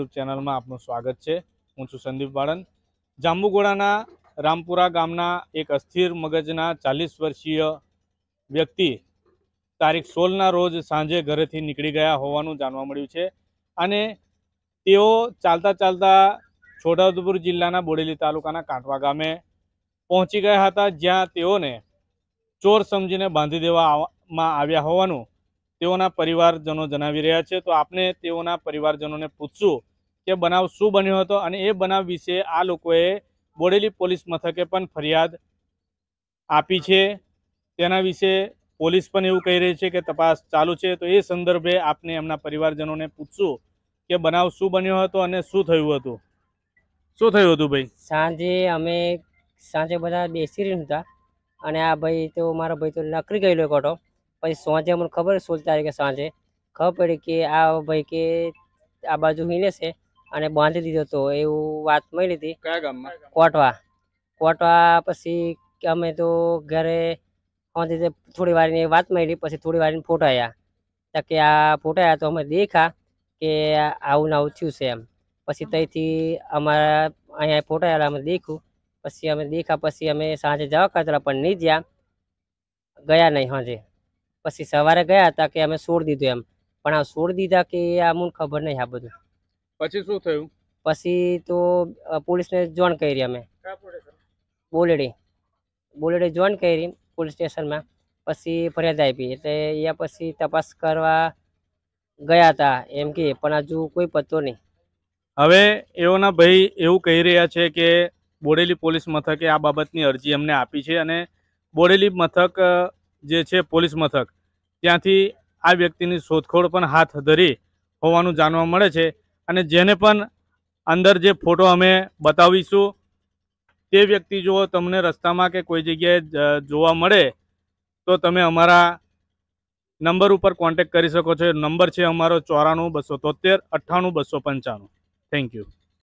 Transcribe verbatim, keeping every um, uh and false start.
YouTube ચેનલમાં આપનું સ્વાગત છે। હું છું સંદીપ વાળન। જાંબુઘોડાના રામપુરા ગામના એક અસ્થિર મગજના ચાલીસ વર્ષીય વ્યક્તિ તારીખ સોળના રોજ સાંજે ઘરેથી નીકળી ગયા હોવાનું જાણવા મળ્યું છે અને તેઓ ચાલતા ચાલતા છોટાઉદેપુર જિલ્લાના બોડેલી તાલુકાના કાંઠવા ગામે પહોંચી ગયા હતા, જ્યાં તેઓને ચોર સમજીને બાંધી દેવામાં આવ્યા હોવાનું તેઓના પરિવારજનો જણાવી રહ્યા છે। તો આપણે તેઓના પરિવારજનોને પૂછશું કે બનાવ શું બન્યો હતો અને એ બનાવ વિશે આ લોકોએ બોડેલી પોલીસ મથકે પણ ફરિયાદ આપી છે। તેના વિશે પોલીસ પણ એવું કહી રહી છે કે તપાસ ચાલુ છે। તો એ સંદર્ભે આપણે એમના પરિવારજનોને પૂછશું કે બનાવ શું બન્યો હતો અને શું થયું હતું। શું થયું હતું ભાઈ? સાંજે અમે સાંજે બધા બેસી રહ્યા હતા અને આ ભાઈ તો મારો ભાઈ તો નકરી ગયેલો કોટો। પછી સાંજે અમને ખબર સોળ તારીખે સાંજે ખબર પડી કે આ ભાઈ કે આ બાજુ હિને છે અને બાંધી દીધો હતો એવું વાત મળી હતી। કયા ગામમાં? કોટવા કોટવા। પછી અમે તો ઘરે થોડી વારની વાત મળી, પછી થોડી વારની ફોટો આવ્યા કે આ ફોટો આવ્યા તો અમે દેખા કે આવું ને આવું થયું છે એમ। પછી ત્યાંથી અમારા અહીંયા ફોટો આવ્યા અમે દેખ્યું, પછી અમે દેખા પછી અમે સાંજે જવા કરતા પણ નહીં જ્યાં ગયા નહીં સાંજે। પછી સવારે ગયા હતા કે અમે છોડી દીધું એમ, પણ આ છોડી દીધા કે આ મને ખબર નહીં આ બધું। પછી શું થયું? પછી તો પોલીસને જોઈન કરી અમે બોલેડી બોલેડી જોઈન કરી પોલીસ સ્ટેશનમાં। પછી ફરિયાદ આપી એટલે અહીંયા પછી તપાસ કરવા ગયા હતા એમ કે, પણ હજુ કોઈ પત્તો નહીં। હવે એઓના ભાઈ એવું કહી રહ્યા છે કે બોડેલી પોલીસ મથકે આ બાબતની અરજી અમને આપી છે અને બોડેલી મથક જે છે પોલીસ મથક ત્યાંથી આ વ્યક્તિની શોધખોળ પણ હાથ ધરી હોવાનું જાણવા મળે છે અને જેને પણ અંદર જે ફોટો અમે બતાવીશું તે વ્યક્તિ જો તમને રસ્તામાં કે કોઈ જગ્યાએ જોવા મળે તો તમે અમારા નંબર ઉપર કોન્ટેક્ટ કરી શકો છો। નંબર છે અમારો ચોરાણું બસો તોતેર અઠ્ઠાણું બસો પંચાણું। Thank you.